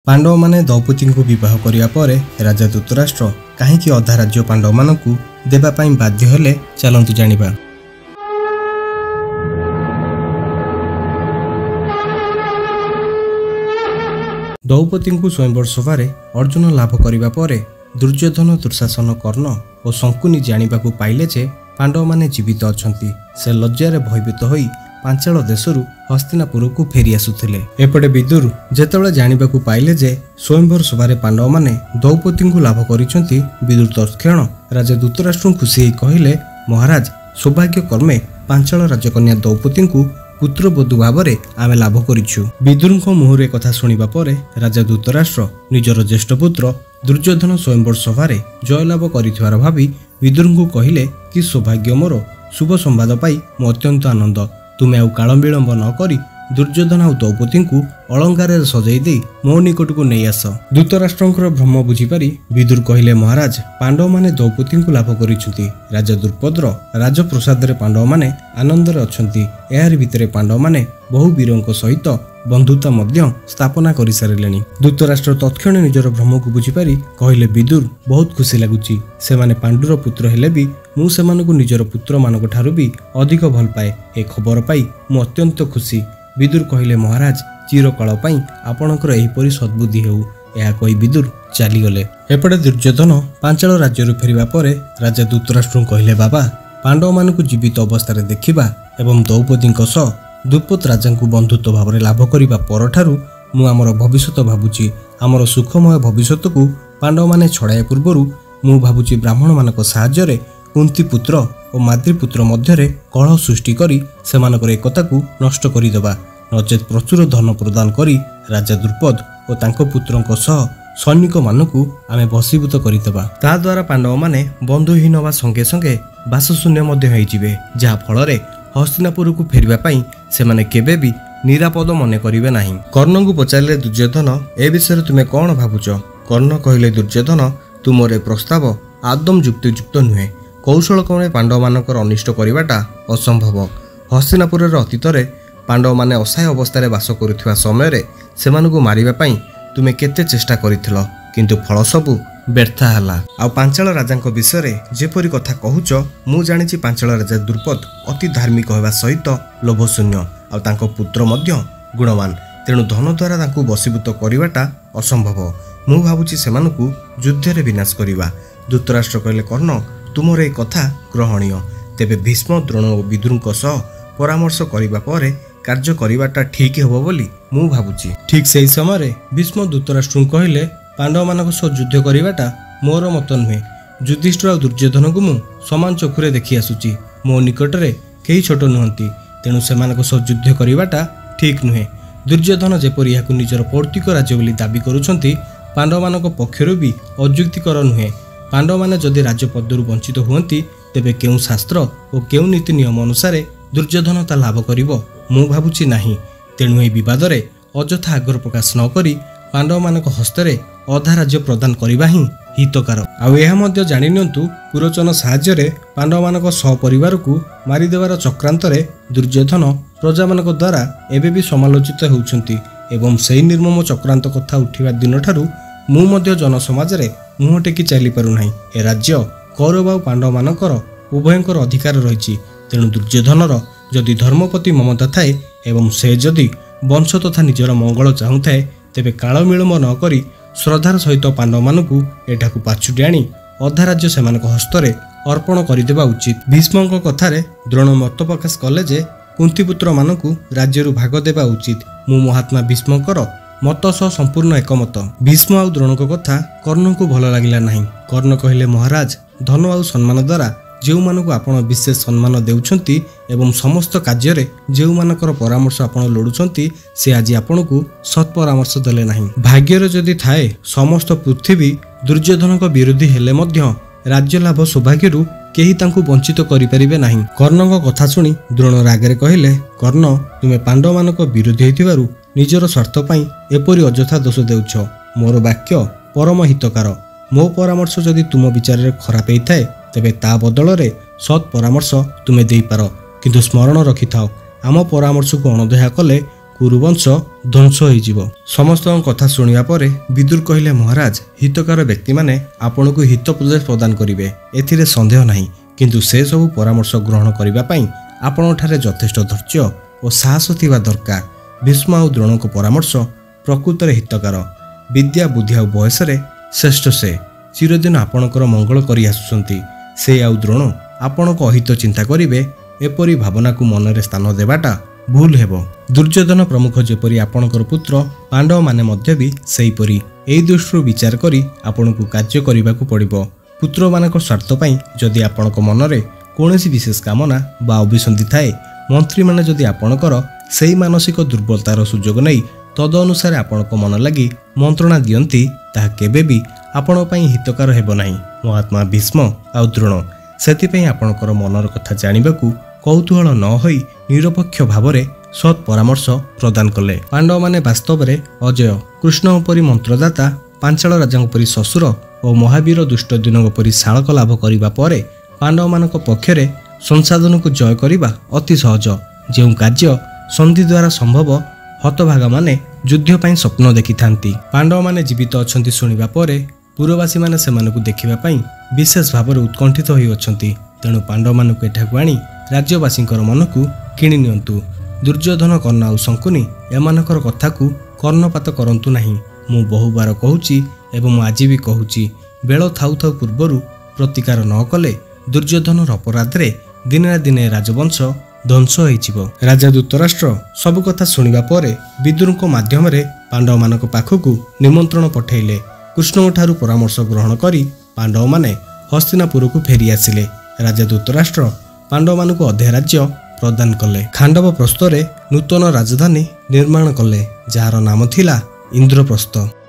पांडव माने द्रौपदी को विवाह करिया परे राजा धृतराष्ट्र कहीं अधा राज्य पांडव मानकु देबा पई बाध्य हेले चलंतु जानिबा। द्रौपदी को स्वयंवर सभारे अर्जुन लाभ करिबा परे दुर्योधन दुशासन कर्ण और शंकुनी जानिबाकु पाइले जे पांडव माने जीवित अछंती। से लज्जार भयभीत होई पांचाल देशरू हस्तिनापुर को फेरी आसुथिले। एपटे विदुर जेतेबेले जानिबाकु पाइले जे स्वयंवर सभारे पांडव माने द्रौपदी को लाभ करिसंती, विदुर तत्क्षण राजा धृतराष्ट्र खुशी कहिले, महाराज सौभाग्य कर्मे पांचाल राजकन्या द्रौपदी को पुत्रबधू भाव आमे लाभ करिछु। विदुर मुहरे कथा शुणिबा परे राजा धृतराष्ट्र निजर ज्येष्ठ पुत्र दुर्योधन स्वयंवर सभारे जयलाभ करिथिवार भावी विदुर को कहिले कि सौभाग्य मोर शुभ संवाद पाई मो अत्यंत आनंद। तुमे आउ काल विलंब न करी दुर्योधन आउ द्रौपदी को अलंकार सजाई दे मो निकट को नहीं आस। धृतराष्ट्रंकर भ्रम बुझीपारी विदुर कहिले, महाराज पांडव माने द्रौपदी को लाभ करिसंती। राजा द्रुपदर राजप्रसाद रे पांडव माने आनंदरे अछंती। एहार भितरे पांडव माने बहु वीरंक सहित बंधुता मध्य स्थापना करि सारिलेनी। धृतराष्ट्र तत्क्षण निजर भ्रम को बुझीपारी कहिले, विदुर बहुत खुशी लागुची। से माने पांडुर पुत्र हेले भी मु सेमानकु निजर पुत्र मानक ठारु भी अधिक भल पाए। ए खबर पाई मु अत्यंत खुशी। विदुर कहिले, महाराज चिरकाल पाई आपणकर एहिपरि सद्बुद्धि हेउ। एहा कहि विदुर चलीगले। एपटे दुर्योधन पांचाल राज्यरु फेरिबा परे राजा धृतराष्ट्र कहिले, बाबा पांडव मानकु जीवित अवस्था देखिबा एवं द्रौपदी सह द्रुपद राजा को बंधुत्व भाव लाभ करने परठारु मु आमर भविष्य भावुची। आमर सुखमय भविष्य को पांडव माने छड़ाया पूर्वरु मु भावुची ब्राह्मण मानक साहाय्य कुंती पुत्र और मातृपुत्र मध्य कलह सृष्टि करी सेमानकर एकता को नष्ट करिदेबा, नचेत प्रचुर धन प्रदान करी राजा द्रुपद और तांको पुत्रंक सह सैनिक मानकु आमे वशीभूत करिदेबा। ता द्वारा पांडव माने बंधुहीन वा संगे संगे बासशून्य मध्य होइजिबे, जहा फल हस्तिनापुर को फेरिबा पई सेमाने केबे भी निरापद मने करिवे नाही। कर्ण को पचारिले दुर्योधन, ए विषय तुमे कौन भावुच? कर्ण कहिले, दुर्योधन तुमरे प्रस्ताव आदम युक्तियुक्त नुहे। कौशल क्रमे पांडव मानकर अनिष्ट करिवाटा असंभव। हस्तिनापुर अतीत रे पांडव माने असहाय अवस्था बास करुथिबा समय सेमानकु मारिबा पई तुमे केते चेष्टा करिथिलो, किंतु फल सबु व्यर्थ हला। आ पांचाल राजांक विषय जेपरी कथा कहूच मु जानिछि पांचाल राजा द्रुपद अति धार्मिक होगा सहित लोभशून्य आ तांको पुत्र मध्य गुणवान, तेणु धन द्वारा तांको वशीभूत करिवाटा असंभव। मु भावुछि सेमानकु युद्धरे विनाश करिवा। धृतराष्ट्र कहले, कर्ण तुमर ए कथा ग्रहणीय। तेबे भीष्म द्रोण और विदुरक सह परामर्श करिबा परे कार्य करिवाटा ठीक हेबो बोली मु भावुछि। ठीक सेही समय भीष्म धृतराष्ट्र कहले, पांडव मानक सह युद्ध करिवाटा मोर मत नुहे। युधिष्ठिर और दुर्योधन को मु समान चक्षुरे देखि आसुची। मो निकटरे केही छोट नुहंती, तेणु सेमानक सह युद्ध करिवाटा ठीक नुहे। दुर्योधन जेपरि याकु निजर पौर्तिक राज्य बोली दाबी करुछंती, पांडव मानक पक्षरु भी अयुक्तिकर नुहे। पांडव माने जदि राज्यपदरु वंचित हुअंती तेबे केउ शास्त्र और केउ नीति नियम अनुसार दुर्योधन ता लाभ करिवो मु भाबुची नाही। तेणु ए विवाद रे अजथा आग्रह प्रकाश न करी पांडव मानक हस्तरे अधा राज्य प्रदान करबा ही हितकार। आउ एहा मध्य जानि नियंतु, पुरोचन साहाय्य रे पांडव मानक सहपरिवार को मारिदेवार चक्रांत रे दुर्योधन प्रजा मानक द्वारा एबे भी समालोचित होउछंती एवं सेही निर्मम चक्रांत कथा उठिबा दिन ठारू मु मध्य जनसमाज रे मुह टेकी चली पारु नाही। ए राज्य कौरव और पांडव मानकर उभयंकर अधिकार रहिछि। तेणु दुर्योधनर जदि धर्मपति ममता थाए एवं से जदि वंश तथा निजर मंगल चाहूଥାଏ तेबे काल विलंब न करी श्रद्धार सहित पांडव मानकु एठाकु पाछुटी आनी अधा राज्य सेमानक हस्तरे अर्पण करिदेबा उचित। भीष्मक कथारे द्रोण मत प्रकाश कले जे कुंतीपुत्र मानकु राज्यरु भाग देबा उचित। मु महात्मा भीष्मकर मत सह संपूर्ण एकमत। भीष्म और द्रोणक कथा कर्ण को भल लागिला नाही। कर्ण कहिले, महाराज धन और सम्मान द्वारा जो मानकु आपण विशेष सम्मान देउछंती एवं समस्त कार्य रे जो मानकर परामर्श आपण लोडुछंती से आज आपणकु सत् परामर्श देले नाही। भाग्यर जदि थाए समस्त पृथ्वी दुर्योधनक विरोधी हेले मध्य राज्य लाभ सौभाग्यरु केही तांकु वंचित करि परिबे नाही। कर्णक कथा सुनी द्रोण रागरे कहिले, कर्ण तुमे पांडव मानक विरोधी हेतिबारु निजर स्वार्थ पई एपरि अजथा दोष देउछ। मोर वाक्य परम हितकार। मो परामर्श जदि तुम विचार रे खराब हेइथाए तेबे ता बदल रे सत् परामर्श तुमे देई पारो, किंतु स्मरण रखिथाओ आम परामर्श को अणदेखा कले କୁରୁବଂଶ ଧ୍ୱଂସ ହୋଇଯିବ। ସମସ୍ତଙ୍କ କଥା ଶୁଣିବା ପରେ ବିଦୁର କହିଲେ, ମହାରାଜ, ହିତକାର ବ୍ୟକ୍ତିମାନେ ଆପଣଙ୍କୁ ହିତୋପଦେଶ ପ୍ରଦାନ କରିବେ, ଏଥିରେ ସନ୍ଦେହ ନାହିଁ। କିନ୍ତୁ ସେ ସବୁ ପରାମର୍ଶ ଗ୍ରହଣ କରିବା ପାଇଁ ଆପଣଙ୍କଠାରେ ଯଥେଷ୍ଟ ଧୈର୍ଯ୍ୟ ଓ ସାହସ ଥିବା ଦରକାର। ଭୀଷ୍ମ ଆଉ ଦ୍ରୋଣଙ୍କ ପରାମର୍ଶ ପ୍ରକୃତରେ ହିତକାର। ବିଦ୍ୟା, ବୁଦ୍ଧି ଆଉ ବୟସରେ ଶ୍ରେଷ୍ଠ ସେ। ଚିରଦିନ ଆପଣଙ୍କର ମଙ୍ଗଳ କରି ଆସୁଛନ୍ତି। ସେ ଆଉ ଦ୍ରୋଣ ଆପଣଙ୍କ ଅହିତ ଚିନ୍ତା କରିବେ, ଏପରି ଭାବନାକୁ ମନରେ ସ୍ଥାନ ଦେବାଟା ଭୁଲ ହେବ। ଦୁର୍ଯ୍ୟୋଧନ ପ୍ରମୁଖ ଯେପରି ଆପଣଙ୍କର ପୁତ୍ର, ପାଣ୍ଡବମାନେ ମଧ୍ୟ ବି ସେହିପରି। ଏହି ଦୃଷ୍ଟିରୁ ବିଚାର କରି ଆପଣଙ୍କୁ କାର୍ଯ୍ୟ କରିବାକୁ ପଡ଼ିବ। ପୁତ୍ରମାନଙ୍କ ସ୍ୱାର୍ଥ ପାଇଁ ଯଦି ଆପଣଙ୍କ ମନରେ କୌଣସି ବିଶେଷ କାମନା ବା ଅଭିସନ୍ଧି ଥାଏ, ମନ୍ତ୍ରୀମାନେ ଯଦି ଆପଣଙ୍କର ସେହି ମାନସିକ ଦୁର୍ବଳତାର ସୁଯୋଗ ନେଇ ତଦ ଅନୁସାରେ ଆପଣଙ୍କ ମନ ଲାଗି ମନ୍ତ୍ରଣା ଦିଅନ୍ତି, ତାହା କେବେ ବି ଆପଣଙ୍କ ପାଇଁ ହିତକାର ହେବ ନାହିଁ। ମହାତ୍ମା ଭୀଷ୍ମ ଆଉ ଦ୍ରୋଣ ସେଥିପାଇଁ ଆପଣଙ୍କର ମନର କଥା ଜାଣିବାକୁ କୌତୂହଳ ନ ହୋଇ ନିରପେକ୍ଷ ଭାବରେ ସତ୍ ପରାମର୍ଶ ପ୍ରଦାନ କଲେ। ପାଣ୍ଡବମାନେ ବାସ୍ତବରେ ଅଜୟ। କୃଷ୍ଣଙ୍କ ପରି ମନ୍ତ୍ରଦାତା, ପାଞ୍ଚାଳ ରାଜାଙ୍କ ପରି ଶ୍ୱଶୁର ଓ ମହାବୀର ଦୁଷ୍ଟଦିନଙ୍କ ପରି ଶାଳକ ଲାଭ କରିବା ପରେ ପାଣ୍ଡବମାନଙ୍କ ପକ୍ଷରେ ସଂସାଧନକୁ ଜୟ କରିବା ଅତି ସହଜ। ଯେଉଁ କାର୍ଯ୍ୟ ସନ୍ଧି ଦ୍ୱାରା ସମ୍ଭବ, ହତଭାଗାମାନେ ଯୁଦ୍ଧ ପାଇଁ ସ୍ୱପ୍ନ ଦେଖିଥାନ୍ତି। ପାଣ୍ଡବମାନେ ଜୀବିତ ଅଛନ୍ତି ଶୁଣିବା ପରେ ପୁରବାସୀମାନେ ସେମାନଙ୍କୁ ଦେଖିବା ପାଇଁ ବିଶେଷ ଭାବରେ ଉତ୍କଣ୍ଠିତ ହୋଇଅଛନ୍ତି। ତେଣୁ ପାଣ୍ଡବମାନଙ୍କୁ ଏଠାକୁ ଆଣି ରାଜ୍ୟବାସୀଙ୍କର ମନକୁ କିଣି ନିଅନ୍ତୁ। ଦୁର୍ଯ୍ୟୋଧନ, କର୍ଣ୍ଣ ଆଉ ଶଙ୍କୁନି ଏମାନଙ୍କର କଥାକୁ କର୍ଣ୍ଣପାତ କରନ୍ତୁ ନାହିଁ। ମୁଁ ବହୁବାର କହୁଛି ଏବଂ ଆଜି ବି କହୁଛି, ବେଳ ଥାଉ ଥାଉ ପୂର୍ବରୁ ପ୍ରତିକାର ନ କଲେ ଦୁର୍ଯ୍ୟୋଧନର ଅପରାଧରେ ଦିନେ ନା ଦିନେ ରାଜବଂଶ ଧ୍ୱଂସ ହୋଇଯିବ। ରାଜା ଧୃତରାଷ୍ଟ୍ର ସବୁ କଥା ଶୁଣିବା ପରେ ବିଦୁରଙ୍କ ମାଧ୍ୟମରେ ପାଣ୍ଡବମାନଙ୍କ ପାଖକୁ ନିମନ୍ତ୍ରଣ ପଠାଇଲେ। କୃଷ୍ଣଙ୍କଠାରୁ ପରାମର୍ଶ ଗ୍ରହଣ କରି ପାଣ୍ଡବମାନେ ହସ୍ତିନାପୁରକୁ ଫେରି ଆସିଲେ। ରାଜା ଧୃତରାଷ୍ଟ୍ର ପାଣ୍ଡବମାନଙ୍କୁ ଅଧେ ରାଜ୍ୟ ପ୍ରଦାନ କଲେ। ଖାଣ୍ଡବ ପ୍ରସ୍ଥରେ ନୂତନ ରାଜଧାନୀ ନିର୍ମାଣ କଲେ, ଯାହାର ନାମ ଥିଲା ଇନ୍ଦ୍ରପ୍ରସ୍ଥ।